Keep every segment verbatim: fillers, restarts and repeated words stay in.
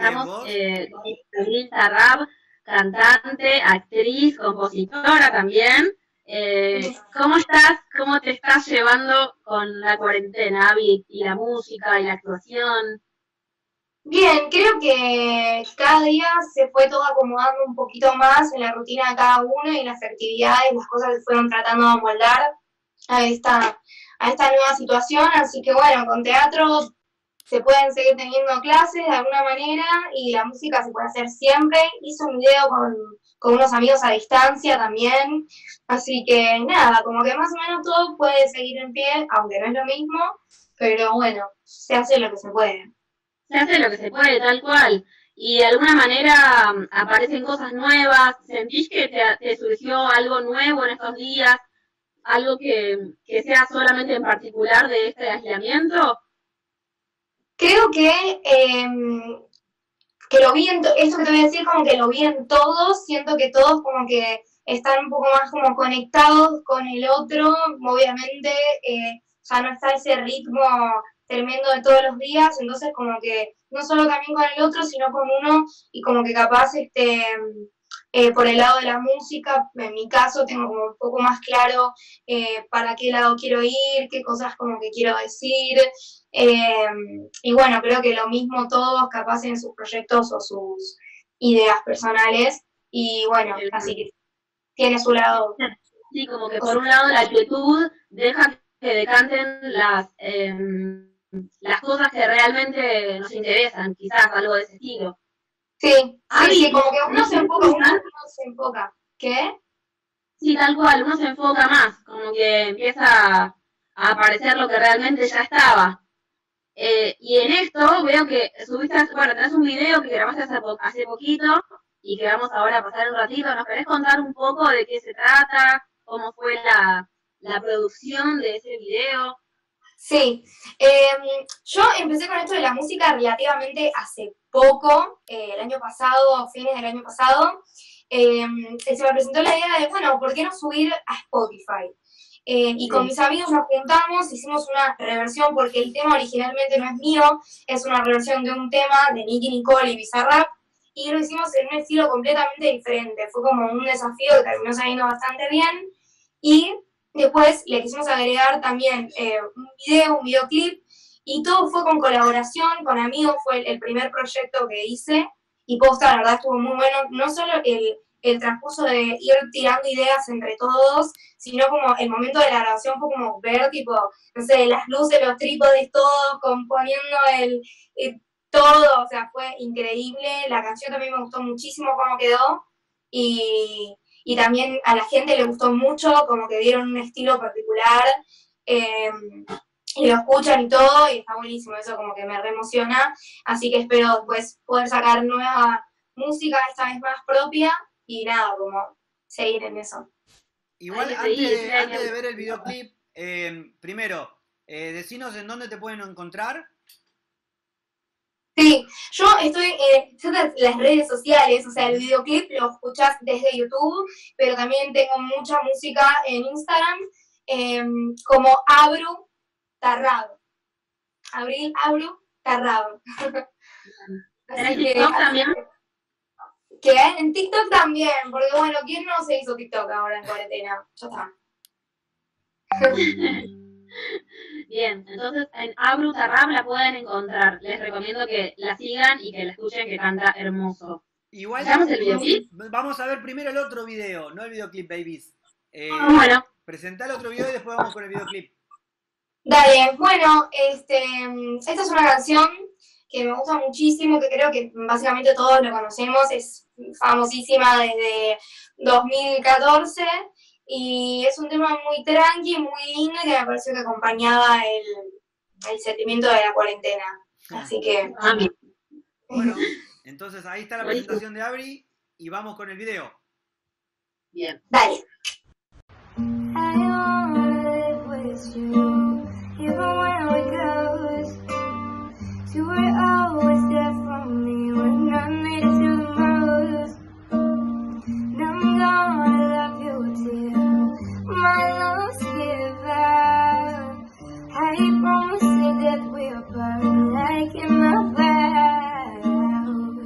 Bien, Estamos ¿vos? eh, con Abril Tarrab, cantante, actriz, compositora también. Eh, ¿Cómo estás? ¿Cómo te estás llevando con la cuarentena, Abby? Y la música y la actuación. Bien, creo que cada día se fue todo acomodando un poquito más en la rutina de cada uno y las actividades, las cosas se fueron tratando de amoldar a esta, a esta nueva situación, así que bueno, con teatro se pueden seguir teniendo clases de alguna manera y la música se puede hacer siempre. Hice un video con, con unos amigos a distancia también, así que nada, como que más o menos todo puede seguir en pie, aunque no es lo mismo, pero bueno, se hace lo que se puede. Se hace lo que se puede, tal cual. Y de alguna manera mm, aparecen cosas nuevas. ¿Sentís que te, te surgió algo nuevo en estos días? ¿Algo que, que sea solamente en particular de este aislamiento? Creo que, eh, que lo vi en, esto que te voy a decir, como que lo vi en todos, siento que todos como que están un poco más como conectados con el otro, obviamente eh, ya no está ese ritmo tremendo de todos los días, entonces como que no solo también con el otro, sino con uno, y como que capaz este eh, por el lado de la música, en mi caso tengo como un poco más claro eh, para qué lado quiero ir, qué cosas como que quiero decir, eh, y bueno, creo que lo mismo todos capaz en sus proyectos o sus ideas personales, y bueno, así que tiene su lado. Sí, como que por un lado la quietud deja que decanten las, eh, las cosas que realmente nos interesan, quizás algo de ese estilo. Sí, sí, Abby, sí, como que uno se enfoca, uno, ¿no? uno se enfoca. ¿Qué? Sí, tal cual, uno se enfoca más, como que empieza a aparecer lo que realmente ya estaba. Eh, y en esto veo que subiste, bueno, tenés un video que grabaste hace, po hace poquito y que vamos ahora a pasar un ratito. ¿Nos querés contar un poco de qué se trata? ¿Cómo fue la, la producción de ese video? Sí, eh, yo empecé con esto de la música relativamente hace poco, eh, el año pasado, fines del año pasado, eh, se me presentó la idea de, bueno, ¿por qué no subir a Spotify? Eh, y con Sí. mis amigos nos juntamos, hicimos una reversión porque el tema originalmente no es mío, es una reversión de un tema de Nicki Nicole y Bizarrap, y lo hicimos en un estilo completamente diferente. Fue como un desafío que terminó saliendo bastante bien, y después le quisimos agregar también eh, un video, un videoclip, y todo fue con colaboración, con amigos, fue el, el primer proyecto que hice, y posta, la verdad estuvo muy bueno, no solo el, el transcurso de ir tirando ideas entre todos, sino como el momento de la grabación fue como ver, tipo, no sé, las luces, los trípodes, todo, componiendo el, el todo, o sea, fue increíble, la canción también me gustó muchísimo cómo quedó, y, y también a la gente le gustó mucho, como que dieron un estilo particular, eh, y lo escuchan y todo, y está buenísimo, eso como que me reemociona, así que espero después poder sacar nueva música, esta vez más propia, y nada, como seguir en eso. Igual, Hay que antes seguir, de, sí, hay antes que... de ver el videoclip, eh, primero, eh, decinos en dónde te pueden encontrar. Sí, yo estoy en todas las redes sociales, o sea, el videoclip lo escuchás desde YouTube, pero también tengo mucha música en Instagram, eh, como Abru Tarrado. Abril Abru Tarrado. ¿Tenés Así que, TikTok así también? que en TikTok también, porque bueno, ¿quién no se hizo TikTok ahora en cuarentena? Ya está. Bien, entonces en Abru Tarrab la pueden encontrar. Les recomiendo que la sigan y que la escuchen, que canta hermoso. Igual, ¿Veamos el videoclip? vamos a ver primero el otro video, no el videoclip, babies. Ah, Eh, bueno, presentá el otro video y después vamos con el videoclip. Dale, bueno, este, esta es una canción que me gusta muchísimo, que creo que básicamente todos lo conocemos, es famosísima desde dos mil catorce y es un tema muy tranqui, muy lindo y que me pareció que acompañaba el, el sentimiento de la cuarentena. Así que... a mí. Bueno, entonces ahí está la Buenísimo. presentación de Abri y vamos con el video. Bien. Dale. I wanna live with you, even when we're close. You were always there for me when I needed you the most. And I'm gonna love you till my lungs give out. I promise you that we'll burn like in the vow.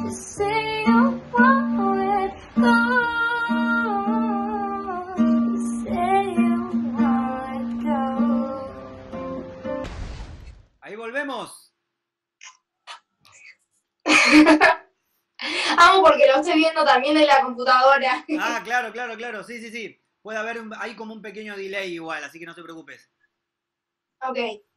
Just say you won't let go. Just say you won't let go. Ahí volvemos. Amo porque lo estoy viendo también en la computadora. Ah, claro, claro, claro. Sí, sí, sí. Puede haber un, hay como un pequeño delay igual, así que no te preocupes. Ok.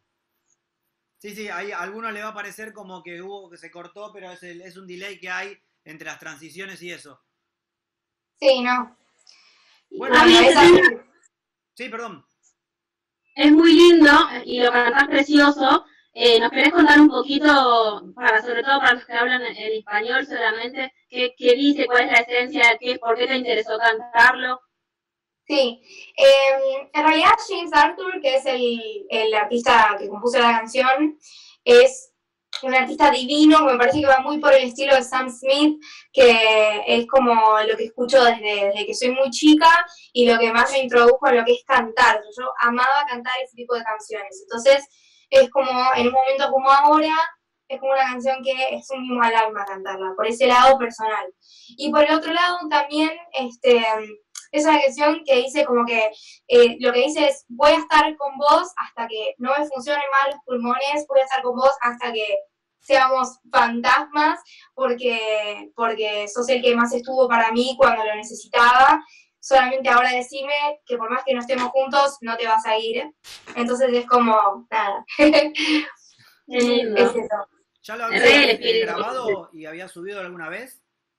Sí, sí, ahí a algunos le va a parecer como que hubo que se cortó, pero es, el, es un delay que hay entre las transiciones y eso. Sí, no. Bueno, A mí Bueno, este esa- tema sí, perdón. es muy lindo y lo cantás precioso. Eh, ¿Nos querés contar un poquito, para sobre todo para los que hablan en, en español solamente, qué, qué dice, cuál es la esencia, qué, por qué te interesó cantarlo? Sí, eh, en realidad James Arthur, que es el, el artista que compuso la canción, es un artista divino, que me parece que va muy por el estilo de Sam Smith, que es como lo que escucho desde, desde que soy muy chica y lo que más me introdujo a lo que es cantar. Yo amaba cantar ese tipo de canciones, entonces es como en un momento como ahora, es como una canción que es un mimo al alma cantarla, por ese lado personal. Y por el otro lado también, este... es una canción que dice como que, eh, lo que dice es, voy a estar con vos hasta que no me funcionen más los pulmones, voy a estar con vos hasta que seamos fantasmas, porque, porque sos el que más estuvo para mí cuando lo necesitaba. Solamente ahora decime que por más que no estemos juntos, no te vas a ir. Entonces es como, nada. Qué lindo. Es eso. ¿Ya lo Re el habías eh, espíritu. grabado y habías subido alguna vez?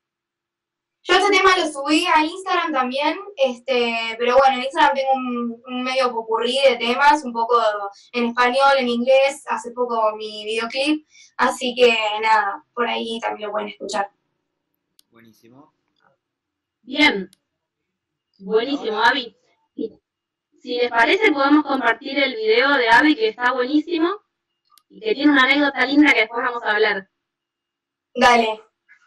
Yo este tema lo subí a Instagram también, este, pero bueno, en Instagram tengo un, un medio popurrí de temas, un poco en español, en inglés, hace poco mi videoclip, así que nada, por ahí también lo pueden escuchar. Buenísimo. Bien, buenísimo, Abby. Si, si les parece, podemos compartir el video de Abby, que está buenísimo y que tiene una anécdota linda que después vamos a hablar. Dale.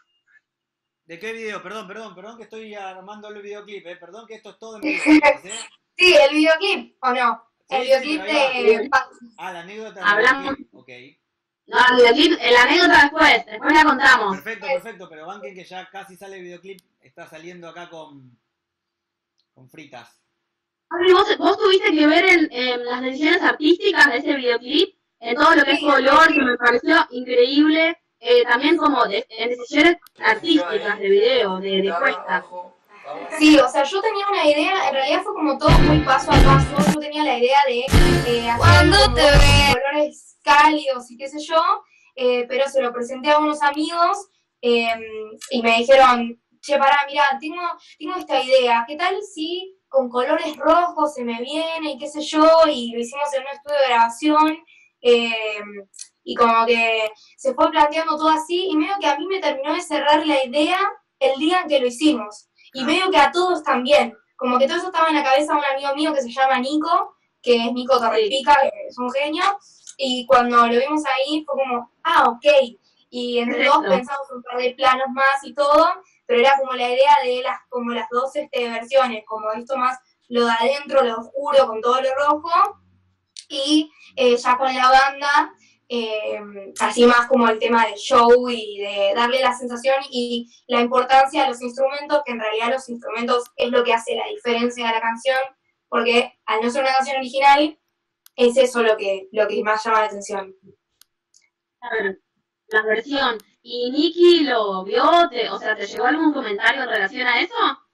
¿De qué video? Perdón, perdón, perdón que estoy armando el videoclip, eh. Perdón que esto es todo en vivo. ¿Sí? Sí, el videoclip, ¿o no? El Sí, videoclip sí, ahí de... Ah, la anécdota del Hablamos. videoclip. Ok. No, el videoclip, la anécdota después, después la contamos. Perfecto, perfecto, pero banquen que ya casi sale el videoclip, está saliendo acá con, con fritas. Abby, ¿vos, vos tuviste que ver en, en las decisiones artísticas de ese videoclip, en todo lo que es color, que me pareció increíble, eh, también como de, en decisiones artísticas de video, de, de puesta. Sí, o sea, yo tenía una idea, en realidad fue como todo muy paso a paso, yo tenía la idea de eh, hacer como colores cálidos y qué sé yo, eh, pero se lo presenté a unos amigos eh, y me dijeron, che, pará, mirá, tengo, tengo esta idea, ¿qué tal si con colores rojos se me viene y qué sé yo? Y lo hicimos en un estudio de grabación, eh, y como que se fue planteando todo así, y medio que a mí me terminó de cerrar la idea el día en que lo hicimos. Y medio que a todos también, como que todo eso estaba en la cabeza de un amigo mío que se llama Nico, que es Nico Torrepica, que es un genio, y cuando lo vimos ahí fue como, ah, ok, y entre Perfecto. todos pensamos un par de planos más y todo, pero era como la idea de las como las dos este, versiones, como esto más lo de adentro, lo oscuro, con todo lo rojo, y eh, ya con la banda, eh, así más como el tema del show y de darle la sensación y la importancia a los instrumentos, que en realidad los instrumentos es lo que hace la diferencia de la canción, porque al no ser una canción original, es eso lo que, lo que más llama la atención. Claro, la versión. ¿Y Nicky lo vio? Te, o sea, ¿te llegó algún comentario en relación a eso?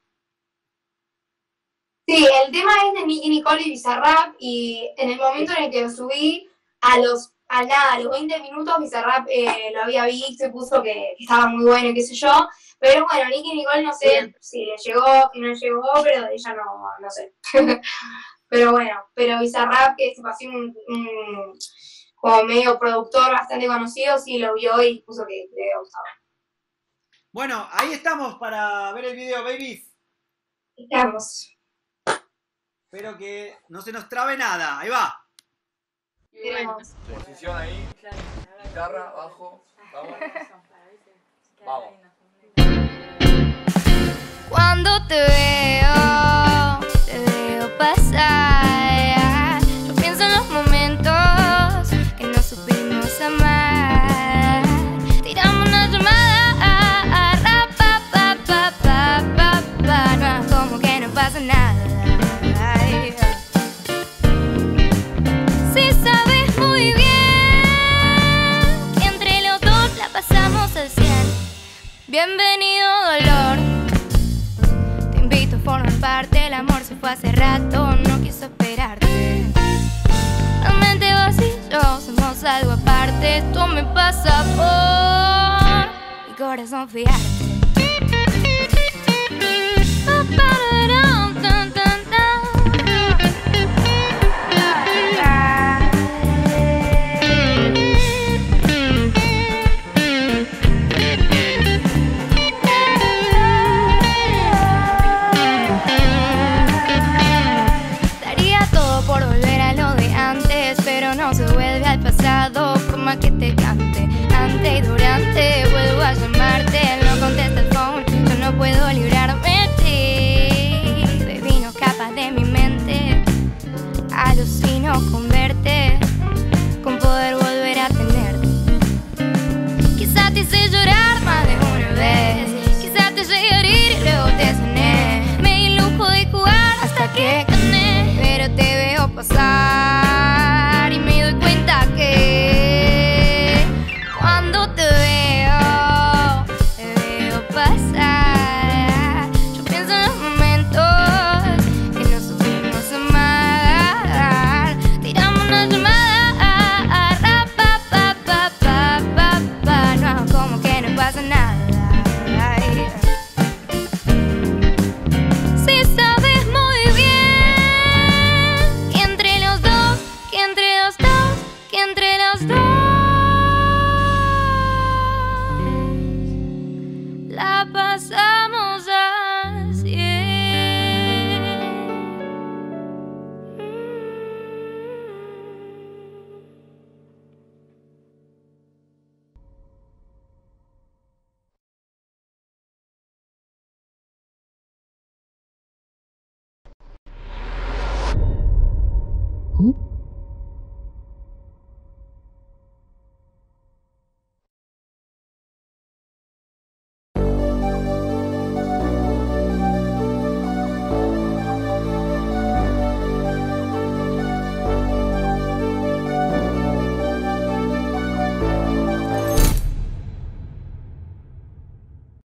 Sí, el tema es de Nicky Nicole y Bizarrap, y en el momento en el que lo subí, a los a nada, a los veinte minutos Bizarrap eh, lo había visto y puso que, que estaba muy bueno y qué sé yo, pero bueno, Nicky Nicole no sé Bien. si le llegó, si no le llegó, pero de ella no, no sé. Pero bueno, pero Bizarrap, que es así un, un como medio productor bastante conocido, sí lo vio y puso que le había gustado. Bueno, ahí estamos para ver el video, babies. Estamos. Espero que no se nos trabe nada. Ahí va. Tenemos. Posición ahí, guitarra, bajo, vamos. Vamos. Cuando te veo, te veo pasar. Yo pienso en los momentos que no supimos amar. Tiramos una llamada Bienvenido dolor, te invito a formar parte. El amor se fue hace rato, no quiso esperarte. Realmente vos y yo somos algo aparte. Tú me pasas por mi corazón fiarte. No se vuelve al pasado, por más que te cante. Antes y durante vuelvo a llamarte, no contesta el phone, yo no puedo librarme de ti. Baby, no escapas de mi mente, alucino con verte, con poder volver a tenerte. Quizás te hice llorar más de una vez, quizás te llegué a herir y luego te sané. Me di el lujo de jugar hasta que gané, pero te veo pasar y me doy cuenta que cuando te veo, te veo pasar. Yo pienso en los momentos que no supimos amar. Tiramos una llamada, ra, pa, pa, pa, pa, pa, pa. No hago como que no pasa nada. Si sabes muy bien que entre los dos, que entre los dos, que entre los dos la pasamos.